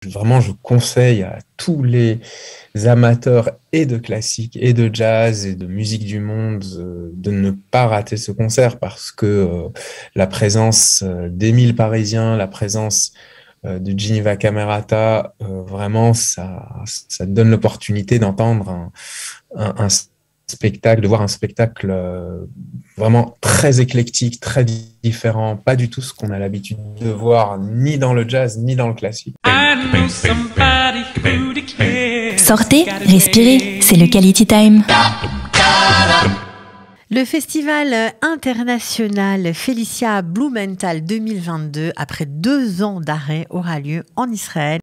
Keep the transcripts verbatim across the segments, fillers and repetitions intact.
Vraiment, je conseille à tous les amateurs et de classique et de jazz et de musique du monde euh, de ne pas rater ce concert parce que euh, la présence euh, d'Émile Parisien, la présence euh, de Geneva Camerata, euh, vraiment, ça, ça donne l'opportunité d'entendre un, un, un spectacle, de voir un spectacle euh, vraiment très éclectique, très différent, pas du tout ce qu'on a l'habitude de voir ni dans le jazz ni dans le classique. Sortez, respirez, c'est le Quality Time. Le festival international Felicia Blumenthal deux mille vingt-deux, après deux ans d'arrêt, aura lieu en Israël.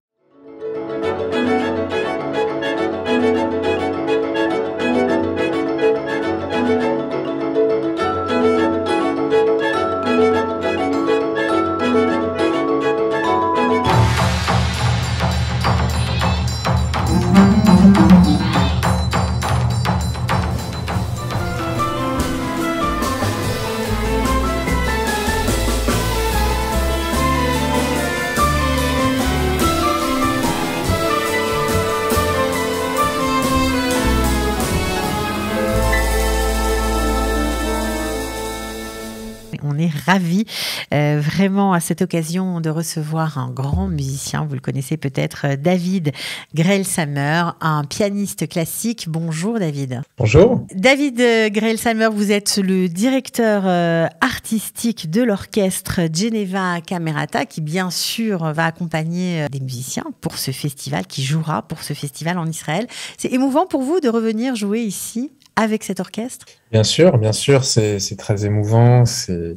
On est ravis euh, vraiment à cette occasion de recevoir un grand musicien. Vous le connaissez peut-être, David Grell-Salmer, un pianiste classique. Bonjour David. Bonjour. David Grell-Salmer, vous êtes le directeur euh, artistique de l'orchestre Geneva Camerata qui bien sûr va accompagner des musiciens pour ce festival, qui jouera pour ce festival en Israël. C'est émouvant pour vous de revenir jouer ici avec cet orchestre? Bien sûr, bien sûr, c'est c'est très émouvant. C'est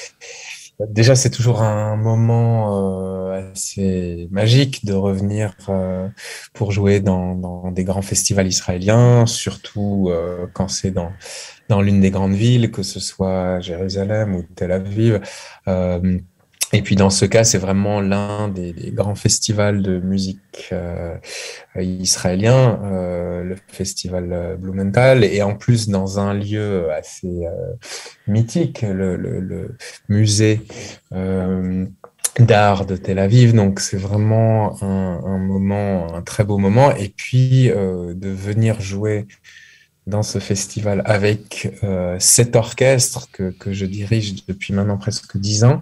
déjà c'est toujours un moment euh, assez magique de revenir euh, pour jouer dans dans des grands festivals israéliens, surtout euh, quand c'est dans dans l'une des grandes villes, que ce soit Jérusalem ou Tel Aviv. Euh, Et puis dans ce cas, c'est vraiment l'un des, des grands festivals de musique euh, israélien, euh, le festival Blumenthal, et en plus dans un lieu assez euh, mythique, le, le, le musée euh, d'art de Tel Aviv. Donc c'est vraiment un, un moment, un très beau moment. Et puis euh, de venir jouer dans ce festival avec euh, cet orchestre que, que je dirige depuis maintenant presque dix ans.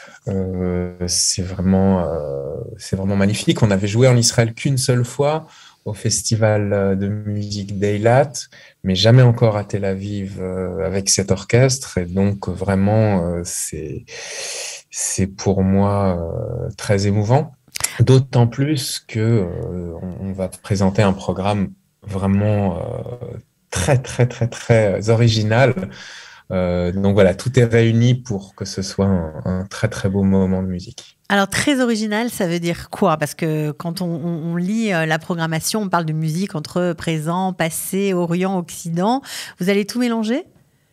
Euh, c'est vraiment, euh, c'est vraiment magnifique. On avait joué en Israël qu'une seule fois au festival de musique d'Eilat, mais jamais encore à Tel Aviv euh, avec cet orchestre. Et donc vraiment, euh, c'est, c'est pour moi euh, très émouvant. D'autant plus que euh, on, on va présenter un programme vraiment euh, très très très très original. Euh, donc voilà, tout est réuni pour que ce soit un, un très très beau moment de musique. Alors très original, ça veut dire quoi? Parce que quand on, on, on lit la programmation, on parle de musique entre présent, passé, Orient, Occident. Vous allez tout mélanger?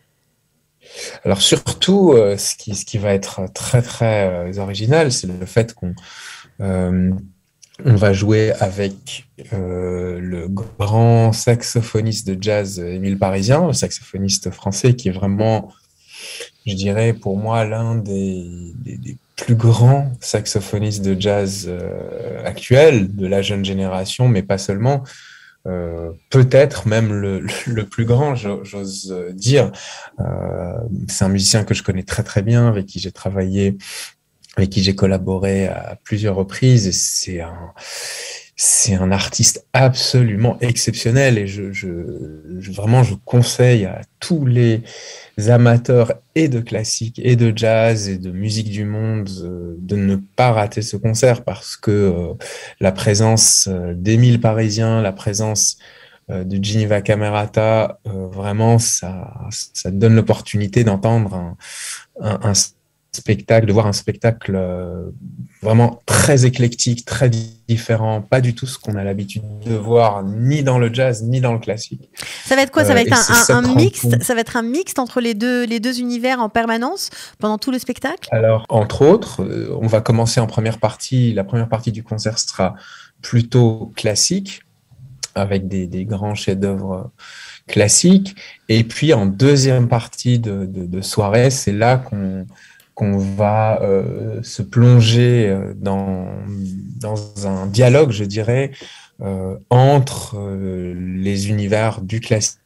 Alors surtout, euh, ce qui ce qui va être très très euh, original, c'est le fait qu'on euh, on va jouer avec euh, le grand saxophoniste de jazz Émile Parisien, le saxophoniste français qui est vraiment, je dirais, pour moi, l'un des, des, des plus grands saxophonistes de jazz euh, actuels, de la jeune génération, mais pas seulement. Euh, peut-être même le, le plus grand, j'ose dire. Euh, c'est un musicien que je connais très très bien, avec qui j'ai travaillé, avec qui j'ai collaboré à plusieurs reprises, et c'est un, c'est un artiste absolument exceptionnel, et je, je, je, vraiment, je conseille à tous les amateurs et de classique et de jazz et de musique du monde euh, de ne pas rater ce concert parce que euh, la présence euh, d'Émile Parisien, la présence euh, de Geneva Camerata, euh, vraiment, ça, ça donne l'opportunité d'entendre un, un, un spectacle, de voir un spectacle euh, vraiment très éclectique, très différent, pas du tout ce qu'on a l'habitude de voir ni dans le jazz ni dans le classique. Ça va être quoi? Ça va être euh, un, un, un mixte. Ça va être un mixte entre les deux, les deux univers en permanence pendant tout le spectacle? Alors, entre autres, euh, on va commencer en première partie. La première partie du concert sera plutôt classique, avec des, des grands chefs-d'œuvre classiques. Et puis, en deuxième partie de, de, de soirée, c'est là qu'on qu'on va euh, se plonger dans, dans un dialogue, je dirais, euh, entre euh, les univers du classique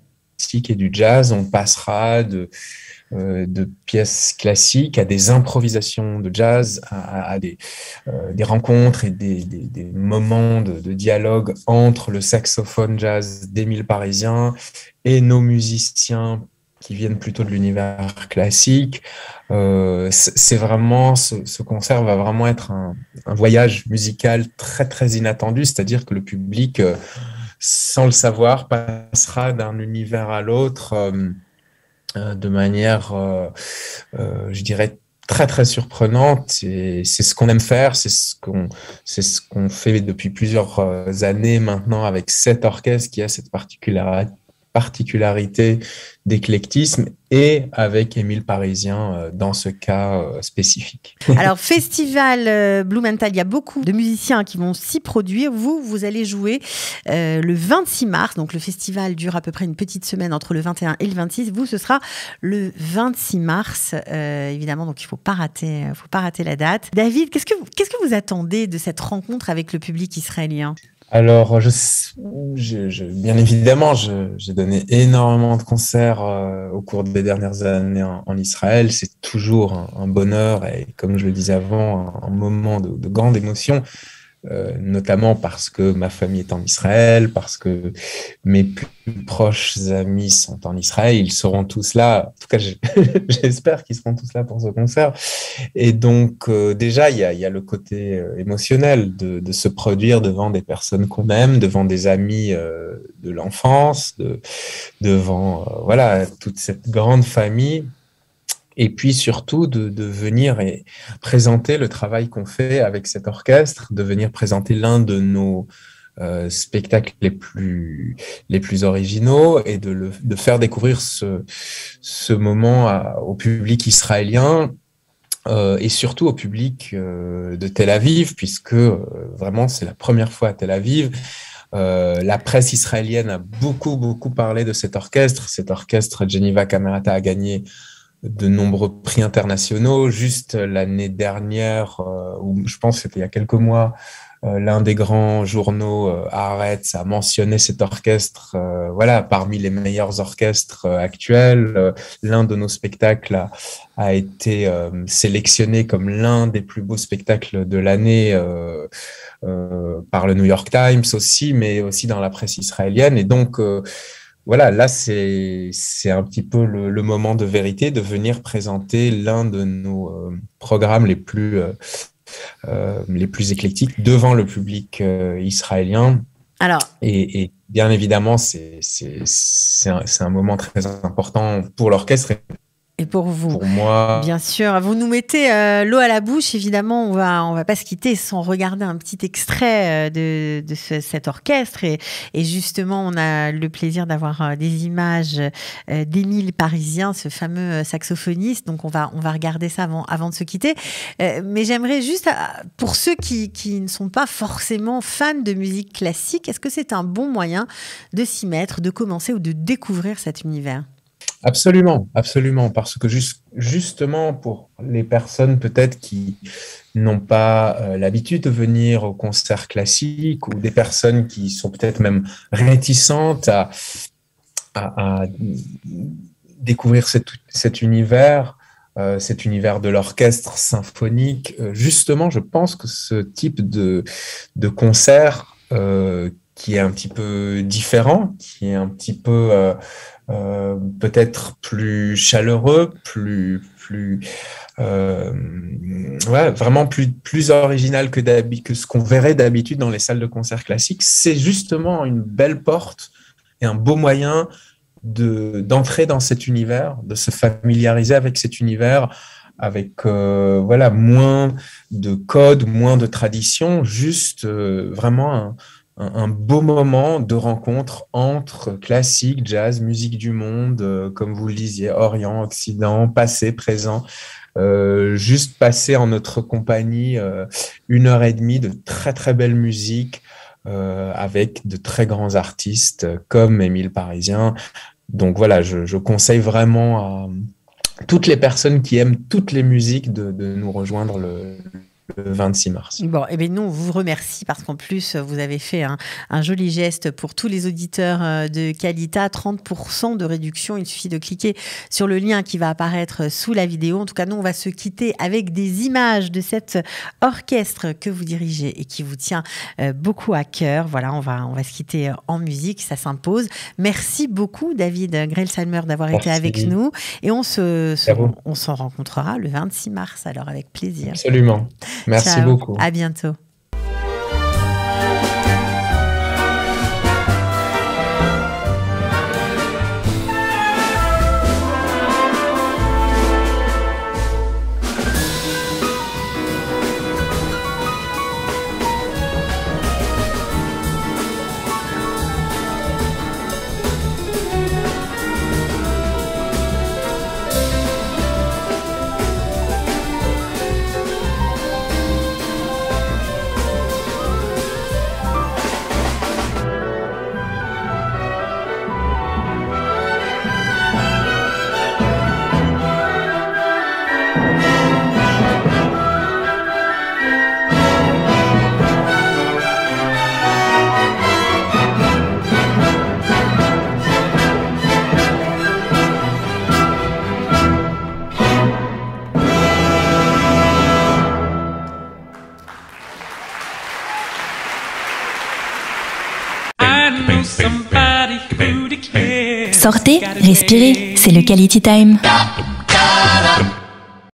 et du jazz. On passera de, euh, de pièces classiques à des improvisations de jazz, à, à des, euh, des rencontres et des, des, des moments de, de dialogue entre le saxophone jazz d'Émile Parisien et nos musiciens qui viennent plutôt de l'univers classique. Euh, c'est vraiment, ce, ce concert va vraiment être un, un voyage musical très, très inattendu, c'est-à-dire que le public, euh, sans le savoir, passera d'un univers à l'autre euh, euh, de manière, euh, euh, je dirais, très, très surprenante. Et c'est ce qu'on aime faire, c'est ce qu'on, c'est ce qu'on fait depuis plusieurs années maintenant avec cet orchestre qui a cette particularité particularité d'éclectisme et avec Émile Parisien euh, dans ce cas euh, spécifique. Alors, Festival euh, Blumenthal, il y a beaucoup de musiciens qui vont s'y produire. Vous, vous allez jouer euh, le vingt-six mars. Donc, le festival dure à peu près une petite semaine entre le vingt et un et le vingt-six. Vous, ce sera le vingt-six mars, euh, évidemment. Donc, il ne faut pas rater, faut pas rater la date. David, qu'est-ce que, qu'est-ce que vous attendez de cette rencontre avec le public israélien ? Alors, je, je, je, bien évidemment, je, j'ai donné énormément de concerts euh, au cours des dernières années en, en Israël. C'est toujours un, un bonheur et, comme je le disais avant, un, un moment de, de grande émotion, euh, notamment parce que ma famille est en Israël, parce que mes plus proches amis sont en Israël. Ils seront tous là. En tout cas, j'espère qu'ils seront tous là pour ce concert. Et donc, euh, déjà, il y a, il y a le côté euh, émotionnel de, de se produire devant des personnes qu'on aime, devant des amis euh, de l'enfance, de, devant euh, voilà, toute cette grande famille. Et puis surtout de, de venir et présenter le travail qu'on fait avec cet orchestre, de venir présenter l'un de nos euh, spectacles les plus les plus originaux et de le de faire découvrir ce ce moment à, au public israélien. Euh, et surtout au public euh, de Tel Aviv, puisque euh, vraiment c'est la première fois à Tel Aviv. Euh, la presse israélienne a beaucoup, beaucoup parlé de cet orchestre. Cet orchestre, Geneva Camerata, a gagné de nombreux prix internationaux. Juste l'année dernière, euh, ou je pense que c'était il y a quelques mois, euh, l'un des grands journaux, euh, Haaretz, a mentionné cet orchestre, euh, voilà, parmi les meilleurs orchestres euh, actuels. Euh, l'un de nos spectacles a, a été euh, sélectionné comme l'un des plus beaux spectacles de l'année euh, euh, par le New York Times aussi, mais aussi dans la presse israélienne. Et donc, euh, voilà, là, c'est, c'est un petit peu le, le moment de vérité, de venir présenter l'un de nos euh, programmes les plus, euh, euh, les plus éclectiques devant le public euh, israélien. Alors, et, et bien évidemment, c'est, c'est, c'est, un, c'est un moment très important pour l'orchestre et Et pour vous, pour moi, bien sûr. Vous nous mettez euh, l'eau à la bouche, évidemment. On va, on va pas se quitter sans regarder un petit extrait de, de ce, cet orchestre. Et, et justement, on a le plaisir d'avoir des images euh, d'Émile Parisien, ce fameux saxophoniste. Donc, on va, on va regarder ça avant, avant de se quitter. Euh, mais j'aimerais juste, pour ceux qui, qui ne sont pas forcément fans de musique classique, est-ce que c'est un bon moyen de s'y mettre, de commencer ou de découvrir cet univers ? Absolument, absolument, parce que juste, justement pour les personnes peut-être qui n'ont pas euh, l'habitude de venir au concert classique ou des personnes qui sont peut-être même réticentes à, à, à découvrir cet, cet univers, euh, cet univers de l'orchestre symphonique, euh, justement, je pense que ce type de, de concert euh, qui est un petit peu différent, qui est un petit peu euh, euh, peut-être plus chaleureux, plus plus euh, ouais, vraiment plus plus original que d'habitude, que ce qu'on verrait d'habitude dans les salles de concert classiques. C'est justement une belle porte et un beau moyen de d'entrer dans cet univers, de se familiariser avec cet univers, avec euh, voilà moins de codes, moins de traditions, juste euh, vraiment un Un, un beau moment de rencontre entre classique, jazz, musique du monde, euh, comme vous le disiez, Orient, Occident, passé, présent, euh, juste passer en notre compagnie euh, une heure et demie de très très belle musique euh, avec de très grands artistes comme Émile Parisien. Donc voilà, je, je conseille vraiment à toutes les personnes qui aiment toutes les musiques de, de nous rejoindre le, le vingt-six mars. Bon, et eh bien nous, on vous remercie parce qu'en plus, vous avez fait un, un joli geste pour tous les auditeurs de Qualita, trente pour cent de réduction. Il suffit de cliquer sur le lien qui va apparaître sous la vidéo. En tout cas, nous, on va se quitter avec des images de cet orchestre que vous dirigez et qui vous tient beaucoup à cœur. Voilà, on va, on va se quitter en musique, ça s'impose. Merci beaucoup, David Grell-Salmer, d'avoir Merci. été avec nous. Et on se, se on, on s'en rencontrera le vingt-six mars, alors avec plaisir. Absolument. Merci Ciao. beaucoup. À bientôt. Sortez, respirez, c'est le Quality Time.